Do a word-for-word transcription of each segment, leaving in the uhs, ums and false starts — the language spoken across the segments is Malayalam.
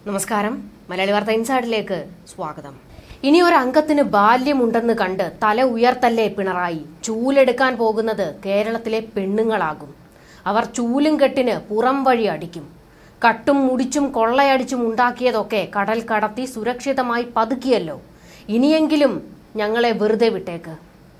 നമസ്കാരം. മലയാളി വാർത്ത ഇൻസൈഡിലേക്ക് സ്വാഗതം. ഇനി ഒരു അംഗത്തിന് ബാല്യമുണ്ടെന്ന് കണ്ട് തല ഉയർത്തല്ലേ പിണറായി. ചൂലെടുക്കാൻ പോകുന്നത് കേരളത്തിലെ പെണ്ണുങ്ങളാകും. അവർ ചൂലും കെട്ടിന് പുറം വഴി അടിക്കും. കട്ടും മുടിച്ചും കൊള്ളയടിച്ചും ഉണ്ടാക്കിയതൊക്കെ കടൽ കടത്തി സുരക്ഷിതമായി പതുക്കിയല്ലോ. ഇനിയെങ്കിലും ഞങ്ങളെ വെറുതെ വിട്ടേക്ക്.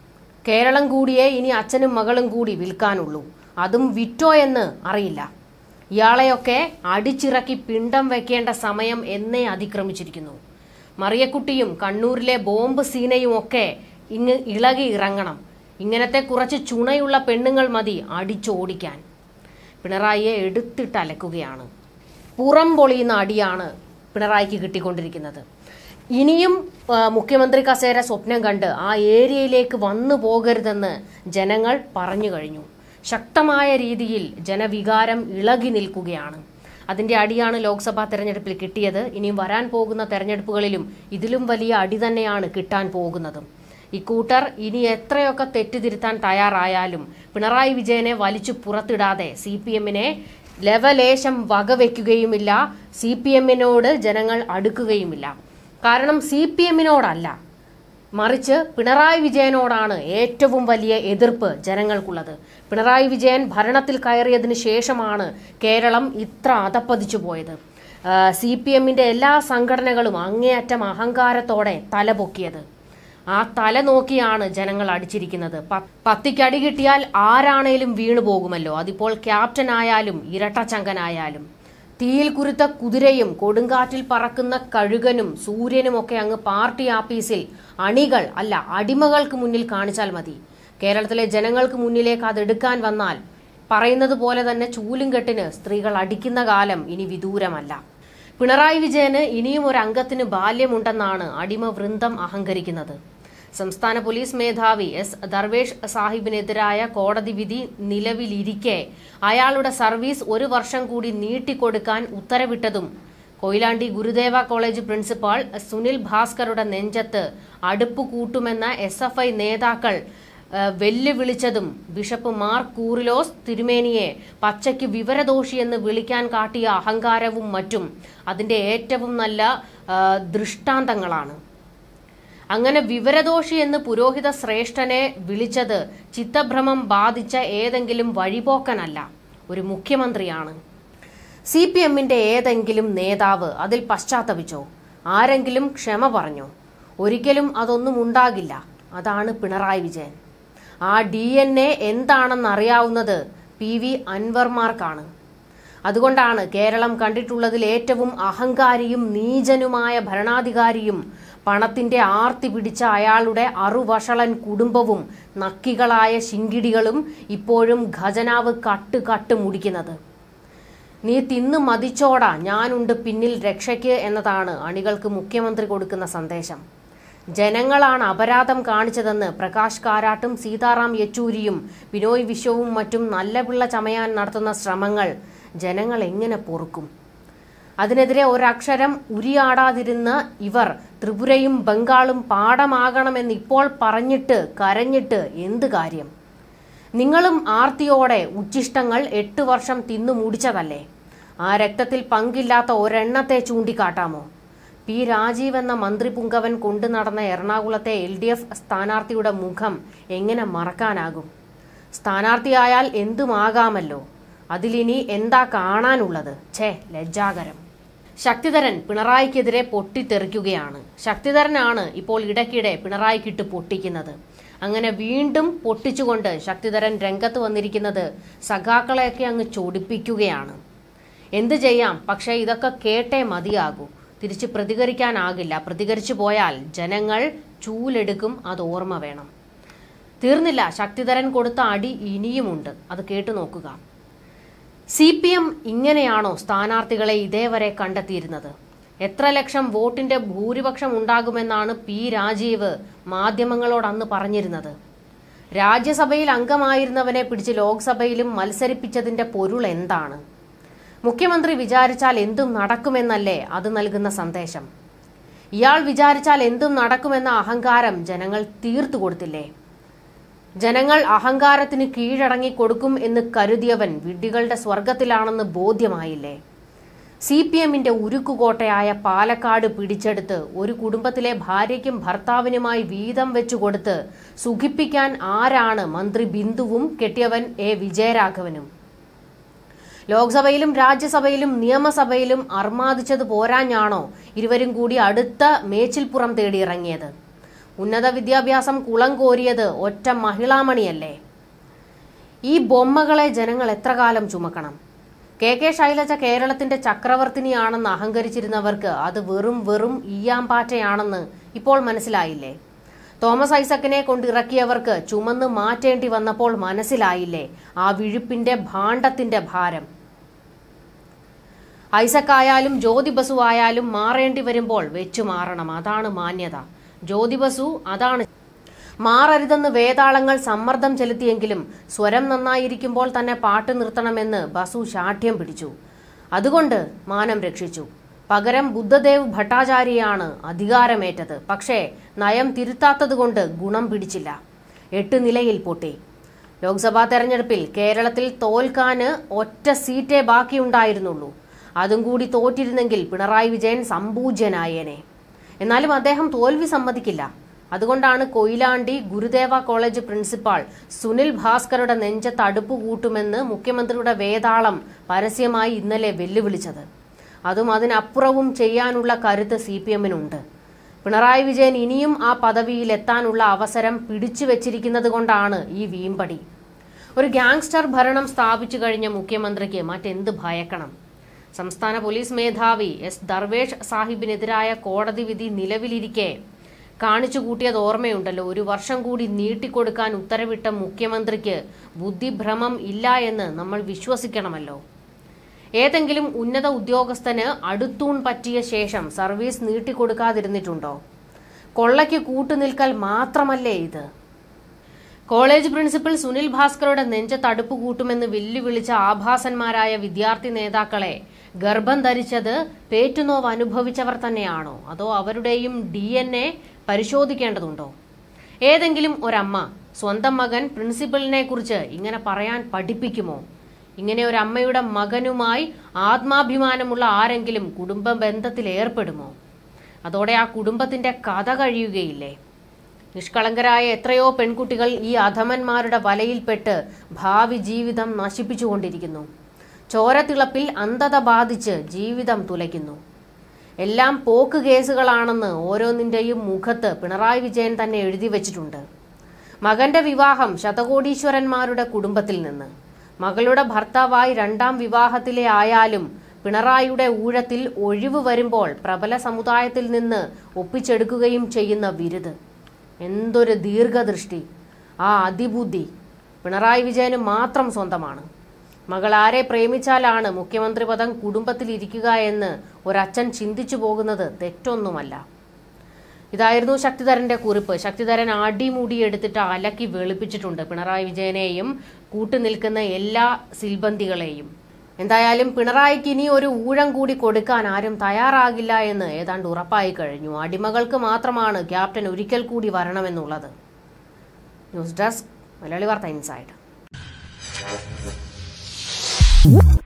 കേരളം കൂടിയേ ഇനി അച്ഛനും മകളും കൂടി വിൽക്കാനുള്ളൂ. അതും വിറ്റോ എന്ന് അറിയില്ല. ഇയാളെയൊക്കെ അടിച്ചിറക്കി പിണ്ടം വെക്കേണ്ട സമയം എന്നേ അതിക്രമിച്ചിരിക്കുന്നു. മറിയക്കുട്ടിയും കണ്ണൂരിലെ ബോംബ് സീനയും ഒക്കെ ഇങ്ങ് ഇളകി ഇറങ്ങണം. ഇങ്ങനത്തെ കുറച്ച് ചുണയുള്ള പെണ്ണുങ്ങൾ മതി അടിച്ചോടിക്കാൻ. പിണറായിയെ എടുത്തിട്ട് അലക്കുകയാണ്. പുറം പൊളിയുന്ന അടിയാണ് പിണറായിക്ക് കിട്ടിക്കൊണ്ടിരിക്കുന്നത്. ഇനിയും മുഖ്യമന്ത്രി കസേര സ്വപ്നം കണ്ട് ആ ഏരിയയിലേക്ക് വന്നു പോകരുതെന്ന് ജനങ്ങൾ പറഞ്ഞു കഴിഞ്ഞു. ശക്തമായ രീതിയിൽ ജനവികാരം ഇളകി നിൽക്കുകയാണ്. അതിന്റെ അടിയാണ് ലോക്സഭാ തെരഞ്ഞെടുപ്പിൽ കിട്ടിയത്. ഇനിയും വരാൻ പോകുന്ന തെരഞ്ഞെടുപ്പുകളിലും ഇതിലും വലിയ അടി തന്നെയാണ് കിട്ടാൻ പോകുന്നതും. ഇക്കൂട്ടർ ഇനി എത്രയൊക്കെ തെറ്റുതിരുത്താൻ തയ്യാറായാലും പിണറായി വിജയനെ വലിച്ചു പുറത്തിടാതെ സി പി എമ്മിനെ ലവലേശം വകവെക്കുകയുമില്ല. സി പി എമ്മിനോട് ജനങ്ങൾ അടുക്കുകയുമില്ല. കാരണം സി പി എമ്മിനോടല്ല, മറിച്ച് പിണറായി വിജയനോടാണ് ഏറ്റവും വലിയ എതിർപ്പ് ജനങ്ങൾക്കുള്ളത്. പിണറായി വിജയൻ ഭരണത്തിൽ കയറിയതിനു ശേഷമാണ് കേരളം ഇത്ര അധപ്പതിച്ചു പോയത്. സി പി എമ്മിന്റെ എല്ലാ സംഘടനകളും അങ്ങേയറ്റം അഹങ്കാരത്തോടെ തലപൊക്കിയത്. ആ തല നോക്കിയാണ് ജനങ്ങൾ അടിച്ചിരിക്കുന്നത്. പത്തിക്കടി കിട്ടിയാൽ ആരാണേലും വീണു പോകുമല്ലോ. അതിപ്പോൾ ക്യാപ്റ്റൻ ആയാലും ഇരട്ടച്ചങ്കനായാലും. തീയിൽ കുരുത്ത കുതിരയും കൊടുങ്കാറ്റിൽ പറക്കുന്ന കഴുകനും സൂര്യനും ഒക്കെ അങ്ങ് പാർട്ടി ആഫീസിൽ അണികൾ അല്ല അടിമകൾക്ക് മുന്നിൽ കാണിച്ചാൽ മതി. കേരളത്തിലെ ജനങ്ങൾക്ക് മുന്നിലേക്ക് അതെടുക്കാൻ വന്നാൽ പറയുന്നത് പോലെ തന്നെ ചൂലും കെട്ടിന് സ്ത്രീകൾ അടിക്കുന്ന കാലം ഇനി വിദൂരമല്ല. പിണറായി വിജയന് ഇനിയും ഒരു അംഗത്തിന് ബാല്യമുണ്ടെന്നാണ് അടിമ വൃന്ദം അഹങ്കരിക്കുന്നത്. സംസ്ഥാന പോലീസ് മേധാവി എസ് ദർവേഷ് സാഹിബിനെതിരായ കോടതി വിധി നിലവിലിരിക്കെ അയാളുടെ സർവീസ് ഒരു വർഷം കൂടി നീട്ടിക്കൊടുക്കാൻ ഉത്തരവിട്ടതും കൊയിലാണ്ടി ഗുരുദേവ കോളേജ് പ്രിൻസിപ്പാൾ സുനിൽ ഭാസ്കറുടെ നെഞ്ചത്ത് അടുപ്പ് കൂട്ടുമെന്ന എസ് എഫ് ഐ നേതാക്കൾ വെല്ലുവിളിച്ചതും ബിഷപ്പ് മാർ കൂറിലോസ് തിരുമേനിയെ പച്ചയ്ക്ക് വിവരദോഷിയെന്ന് വിളിക്കാൻ കാട്ടിയ അഹങ്കാരവും മറ്റും അതിന്റെ ഏറ്റവും നല്ല ദൃഷ്ടാന്തങ്ങളാണ്. അങ്ങനെ വിവരദോഷി എന്ന് പുരോഹിത ശ്രേഷ്ഠനെ വിളിച്ചത് ചിത്തഭ്രമം ബാധിച്ച ഏതെങ്കിലും വഴിപോക്കനല്ല, ഒരു മുഖ്യമന്ത്രിയാണ്. സി പി എമ്മിന്റെ ഏതെങ്കിലും നേതാവ് അതിൽ പശ്ചാത്തപിച്ചോ? ആരെങ്കിലും ക്ഷമ പറഞ്ഞോ? ഒരിക്കലും അതൊന്നും ഉണ്ടാകില്ല. അതാണ് പിണറായി വിജയൻ. ആ ഡി എൻ എ എന്താണെന്നറിയാവുന്നത് പി വി അൻവർമാർക്കാണ്. അതുകൊണ്ടാണ് കേരളം കണ്ടിട്ടുള്ളതിൽ ഏറ്റവും അഹങ്കാരിയും നീചനുമായ ഭരണാധികാരിയും പണത്തിന്റെ ആർത്തി പിടിച്ച അയാളുടെ അറുവഷളൻ കുടുംബവും നക്കികളായ ശിങ്കിടികളും ഇപ്പോഴും ഖജനാവ് കട്ട് കട്ട് മുടിക്കുന്നത്. നീ തിന്നു മതിച്ചോടാ, ഞാനുണ്ട് പിന്നിൽ രക്ഷയ്ക്ക് എന്നതാണ് അണികൾക്ക് മുഖ്യമന്ത്രി കൊടുക്കുന്ന സന്ദേശം. ജനങ്ങളാണ് അപരാധം കാണിച്ചതെന്ന് പ്രകാശ് കാരാട്ടും സീതാറാം യെച്ചൂരിയും ബിനോയ് വിശ്വവും മറ്റും നല്ല പിള്ള ചമയാൻ നടത്തുന്ന ശ്രമങ്ങൾ ജനങ്ങൾ എങ്ങനെ പൊറുക്കും? അതിനെതിരെ ഒരക്ഷരം ഉരിയാടാതിരുന്ന ഇവർ ത്രിപുരയും ബംഗാളും പാഠമാകണമെന്ന് ഇപ്പോൾ പറഞ്ഞിട്ട് കരഞ്ഞിട്ട് എന്ത് കാര്യം? നിങ്ങളും ആർത്തിയോടെ ഉച്ഛിഷ്ടങ്ങൾ എട്ട് വർഷം തിന്നു മുടിച്ചതല്ലേ? ആ രക്തത്തിൽ പങ്കില്ലാത്ത ഒരെണ്ണത്തെ ചൂണ്ടിക്കാട്ടാമോ? പി രാജീവ് എന്ന മന്ത്രി പുങ്കവൻ കൊണ്ടു നടന്ന എറണാകുളത്തെ എൽ ഡി എഫ് സ്ഥാനാർത്ഥിയുടെ മുഖം എങ്ങനെ മറക്കാനാകും? സ്ഥാനാർത്ഥിയായാൽ എന്തുമാകാമല്ലോ. അതിലിനി എന്താ കാണാനുള്ളത്? ഛേ, ലജ്ജാകരം. ശക്തിധരൻ പിണറായിക്കെതിരെ പൊട്ടിത്തെറിക്കുകയാണ്. ശക്തിധരനാണ് ഇപ്പോൾ ഇടയ്ക്കിടെ പിണറായിക്കിട്ട് പൊട്ടിക്കുന്നത്. അങ്ങനെ വീണ്ടും പൊട്ടിച്ചുകൊണ്ട് ശക്തിധരൻ രംഗത്ത് വന്നിരിക്കുന്നത് സഖാക്കളെയൊക്കെ അങ്ങ് ചൊടിപ്പിക്കുകയാണ്. എന്തു ചെയ്യാം, പക്ഷേ ഇതൊക്കെ കേട്ടേ മതിയാകൂ. തിരിച്ച് പ്രതികരിക്കാനാകില്ല. പ്രതികരിച്ചു പോയാൽ ജനങ്ങൾ ചൂലെടുക്കും. അത് ഓർമ്മ വേണം. തീർന്നില്ല, ശക്തിധരൻ കൊടുത്ത അടി ഇനിയുമുണ്ട്. അത് കേട്ടു നോക്കുക. സി പി എം ഇങ്ങനെയാണോ സ്ഥാനാർത്ഥികളെ ഇതേവരെ കണ്ടെത്തിയിരുന്നത്? എത്ര ലക്ഷം വോട്ടിന്റെ ഭൂരിപക്ഷം ഉണ്ടാകുമെന്നാണ് പി രാജീവ് മാധ്യമങ്ങളോട് അന്ന് പറഞ്ഞിരുന്നത്? രാജ്യസഭയിൽ അംഗമായിരുന്നവനെ പിടിച്ച് ലോക്സഭയിലും മത്സരിപ്പിച്ചതിന്റെ പൊരുൾ എന്താണ്? മുഖ്യമന്ത്രി വിചാരിച്ചാൽ എന്തും നടക്കുമെന്നല്ലേ അത് നൽകുന്ന സന്ദേശം? ഇയാൾ വിചാരിച്ചാൽ എന്തും നടക്കുമെന്ന അഹങ്കാരം ജനങ്ങൾ തീർത്തു കൊടുത്തില്ലേ? ജനങ്ങൾ അഹങ്കാരത്തിന് കീഴടങ്ങി കൊടുക്കും എന്ന് കരുതിയവൻ വിഡ്ഢികളുടെ സ്വർഗത്തിലാണെന്ന് ബോധ്യമായില്ലേ? സി പി എമ്മിന്റെ ഉരുക്കുകോട്ടയായ പാലക്കാട് പിടിച്ചെടുത്ത് ഒരു കുടുംബത്തിലെ ഭാര്യയ്ക്കും ഭർത്താവിനുമായി വീതം വെച്ചുകൊടുത്ത് സുഖിപ്പിക്കാൻ ആരാണ് മന്ത്രി ബിന്ദുവും കെട്ടിയവൻ എ വിജയരാഘവനും? ലോക്സഭയിലും രാജ്യസഭയിലും നിയമസഭയിലും അർമാദിച്ചത് പോരാഞ്ഞാണോ ഇരുവരും കൂടി അടുത്ത മേച്ചിൽപ്പുറം തേടിയിറങ്ങിയത്? ഉന്നത വിദ്യാഭ്യാസം കുളം കോരിയത് ഒറ്റ മഹിളാമണിയല്ലേ? ഈ ബൊമ്മകളെ ജനങ്ങൾ എത്ര കാലം ചുമക്കണം? കെ കെ ശൈലജ കേരളത്തിന്റെ ചക്രവർത്തിനിയാണെന്ന് അഹങ്കരിച്ചിരുന്നവർക്ക് അത് വെറും വെറും ഈയാമ്പാറ്റയാണെന്ന് ഇപ്പോൾ മനസ്സിലായില്ലേ? തോമസ് ഐസക്കിനെ കൊണ്ടിറക്കിയവർക്ക് ചുമന്ന് മാറ്റേണ്ടി വന്നപ്പോൾ മനസ്സിലായില്ലേ ആ വിഴുപ്പിന്റെ ഭാണ്ഡത്തിന്റെ ഭാരം? ഐസക്കായാലും ജ്യോതി ബസു ആയാലും മാറേണ്ടി വരുമ്പോൾ വെച്ചു മാറണം, അതാണ് മാന്യത. ജ്യോതി ബസു അതാണ് മാറരുതെന്ന് വേതാളങ്ങൾ സമ്മർദ്ദം ചെലുത്തിയെങ്കിലും സ്വരം നന്നായിരിക്കുമ്പോൾ തന്നെ പാട്ട് നിർത്തണമെന്ന് ബസു ശാഠ്യം പിടിച്ചു. അതുകൊണ്ട് മാനം രക്ഷിച്ചു. പകരം ബുദ്ധദേവ് ഭട്ടാചാര്യയാണ് അധികാരമേറ്റത്. പക്ഷേ നയം തിരുത്താത്തതുകൊണ്ട് ഗുണം പിടിച്ചില്ല. എട്ട് നിലയിൽ പൊട്ടി. ലോക്സഭാ തെരഞ്ഞെടുപ്പിൽ കേരളത്തിൽ തോൽക്കാന് ഒറ്റ സീറ്റേ ബാക്കിയുണ്ടായിരുന്നുള്ളൂ. അതും കൂടി തോറ്റിരുന്നെങ്കിൽ പിണറായി വിജയൻ സമ്പൂജ്യനായേനെ. എന്നാലും അദ്ദേഹം തോൽവി സമ്മതിക്കില്ല. അതുകൊണ്ടാണ് കൊയിലാണ്ടി ഗുരുദേവ കോളേജ് പ്രിൻസിപ്പാൾ സുനിൽ ഭാസ്കറുടെ നെഞ്ചത്ത് അടുപ്പ് കൂട്ടുമെന്ന് മുഖ്യമന്ത്രിയുടെ വേതാളം പരസ്യമായി ഇന്നലെ വെല്ലുവിളിച്ചത്. അതും അതിനപ്പുറവും ചെയ്യാനുള്ള കരുത്ത് സി പി എമ്മിനുണ്ട്. പിണറായി വിജയൻ ഇനിയും ആ പദവിയിൽ എത്താനുള്ള അവസരം പിടിച്ചു വെച്ചിരിക്കുന്നത് കൊണ്ടാണ് ഈ വീമ്പടി. ഒരു ഗാങ്സ്റ്റർ ഭരണം സ്ഥാപിച്ചു കഴിഞ്ഞ മുഖ്യമന്ത്രിക്ക് മറ്റെന്ത് ഭയക്കണം? സംസ്ഥാന പോലീസ് മേധാവി എസ് ദർവേഷ് സാഹിബിനെതിരായ കോടതി വിധി നിലവിലിരിക്കെ കാണിച്ചു കൂട്ടിയത് ഓർമ്മയുണ്ടല്ലോ. ഒരു വർഷം കൂടി നീട്ടിക്കൊടുക്കാൻ ഉത്തരവിട്ട മുഖ്യമന്ത്രിക്ക് ബുദ്ധിഭ്രമം ഇല്ല എന്ന് നമ്മൾ വിശ്വസിക്കണമല്ലോ. ഏതെങ്കിലും ഉന്നത ഉദ്യോഗസ്ഥന് അടുത്തൂൺ പറ്റിയ ശേഷം സർവീസ് നീട്ടിക്കൊടുക്കാതിരുന്നിട്ടുണ്ടോ? കൊള്ളയ്ക്ക് കൂട്ടുനിൽക്കൽ മാത്രമല്ലേ ഇത്? കോളേജ് പ്രിൻസിപ്പൽ സുനിൽ ഭാസ്കറുടെ നെഞ്ചത്ത് അടുപ്പ് കൂട്ടുമെന്ന് വെല്ലുവിളിച്ച ആഭാസന്മാരായ വിദ്യാർത്ഥി നേതാക്കളെ ഗർഭം ധരിച്ചത് പേറ്റുനോവ് അനുഭവിച്ചവർ തന്നെയാണോ? അതോ അവരുടെയും ഡി എൻ എ പരിശോധിക്കേണ്ടതുണ്ടോ? ഏതെങ്കിലും ഒരമ്മ സ്വന്തം മകൻ പ്രിൻസിപ്പലിനെ കുറിച്ച് ഇങ്ങനെ പറയാൻ പഠിപ്പിക്കുമോ? ഇങ്ങനെ ഒരു അമ്മയുടെ മകനുമായി ആത്മാഭിമാനമുള്ള ആരെങ്കിലും കുടുംബ ബന്ധത്തിൽ ഏർപ്പെടുമോ? അതോടെ ആ കുടുംബത്തിന്റെ കഥ കഴിയുകയില്ലേ? നിഷ്കളങ്കരായ എത്രയോ പെൺകുട്ടികൾ ഈ അധമന്മാരുടെ വലയിൽപ്പെട്ട് ഭാവി ജീവിതം നശിപ്പിച്ചുകൊണ്ടിരിക്കുന്നു. ചോരത്തിളപ്പിൽ അന്ധത ബാധിച്ച് ജീവിതം തുലയ്ക്കുന്നു. എല്ലാം പോക്ക് കേസുകളാണെന്ന് ഓരോന്നിന്റെയും മുഖത്ത് പിണറായി വിജയൻ തന്നെ എഴുതി വെച്ചിട്ടുണ്ട്. മകന്റെ വിവാഹം ശതകോടീശ്വരന്മാരുടെ കുടുംബത്തിൽ നിന്ന്. മകളുടെ ഭർത്താവായി രണ്ടാം വിവാഹത്തിലെ ആയാലും പിണറായിയുടെ ഊഴത്തിൽ ഒഴിവ് വരുമ്പോൾ പ്രബല സമുദായത്തിൽ നിന്ന് ഒപ്പിച്ചെടുക്കുകയും ചെയ്യുന്ന ബിരുദ്. എന്തൊരു ദീർഘദൃഷ്ടി! ആ അതിബുദ്ധി പിണറായി വിജയന് മാത്രം സ്വന്തമാണ്. മകൾ ആരെ പ്രേമിച്ചാലാണ് മുഖ്യമന്ത്രി പദം കുടുംബത്തിലിരിക്കുക എന്ന് ഒരച്ഛൻ ചിന്തിച്ചു പോകുന്നത് തെറ്റൊന്നുമല്ല. ഇതായിരുന്നു ശക്തിധരന്റെ കുറിപ്പ്. ശക്തിധരൻ അടിമുടിയെടുത്തിട്ട് അലക്കി വെളുപ്പിച്ചിട്ടുണ്ട് പിണറായി വിജയനെയും കൂട്ടുനിൽക്കുന്ന എല്ലാ സിൽബന്തികളെയും. എന്തായാലും പിണറായിക്ക് ഇനി ഒരു ഊഴം കൂടി കൊടുക്കാൻ ആരും തയ്യാറാകില്ല എന്ന് ഏതാണ്ട് ഉറപ്പായി കഴിഞ്ഞു. അടിമകൾക്ക് മാത്രമാണ് ക്യാപ്റ്റൻ ഒരിക്കൽ കൂടി വരണമെന്നുള്ളത്. ന്യൂസ് ഡെസ്ക് മലയാളി വാർത്ത ഇൻസൈഡ്.